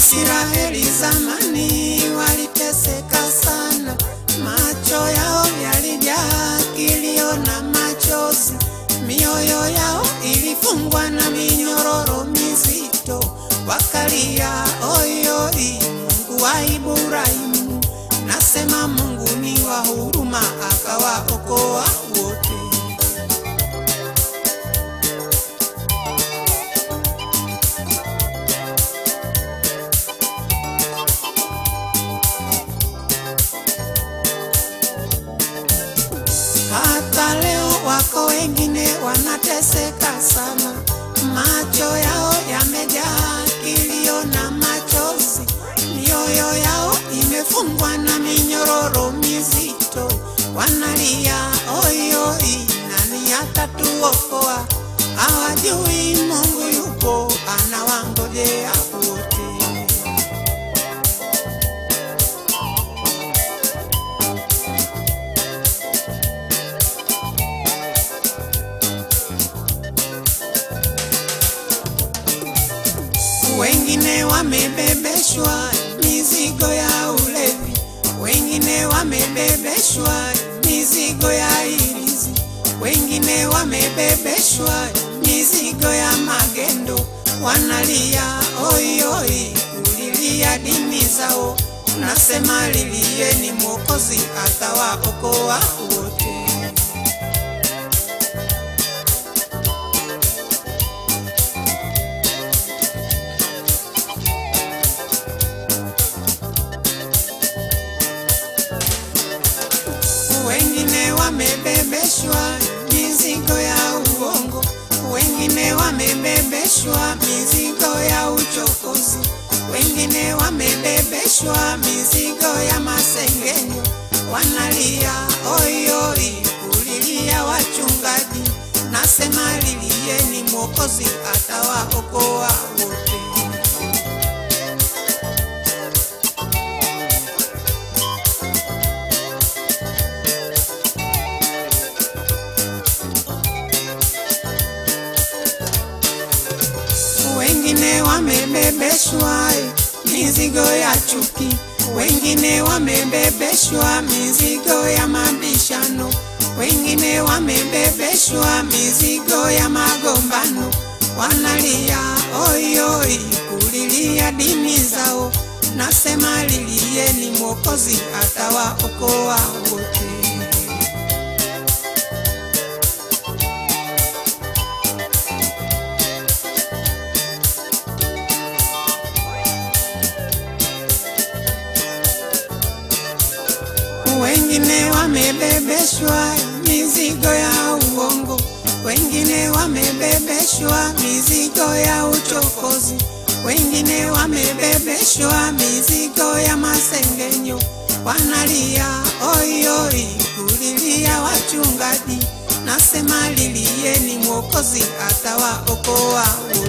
Israeli zamani waliteseka sana, macho yao yalijaa kilio na machozi, mioyo yao ilifungwa na minyororo mizito, wakalia oyoi, Mungu wa Ibrahimu. Nasema Mungu ni wa huruma, akawaokoa wote. Hata leo wako wengine wanateseka sana, macho yao yamejaa kilio na machozi, mioyo yao imefungwa na minyororo mizito, wanalia oyoi, nani atatuokoa? Hawajui Mungu yupo anawangojea wote. Wengine wamebebeshwa mizigo ya ulevi, wengine wamebebeshwa mizigo ya ilizi, wengine wamebebeshwa mizigo ya magendo, wanalia oyoi, kulilia dini zao. Nasema lilieni, Mwokozi atawaokoa wote. Wengine wamebebeshwa mizigo ya uongo, wengine wamebebeshwa mizigo ya uchokozi, wengine wamebebeshwa mizigo ya masengenyo, wanalia oyoi, kulilia wachungaji. Nasema lilieni, Mwokozi atawaokoa wote. Wengine wamebebeshwa mizigo ya chuki, wengine wamebebeshwa mizigo ya mabishano, wengine wamebebeshwa mizigo ya magombano, wanalia oyoi, kulilia dini zao. Nasema lilieni, Mwokozi atawaokoa wote. Wengine wamebebeshwa mizigo ya uongo, wengine wamebebeshwa mizigo ya uchokozi, wengine wamebebeshwa mizigo ya masengenyo, wanalia oyoi, kulilia wachungaji. Nasema lilieni, Mwokozi atawaokoa wote.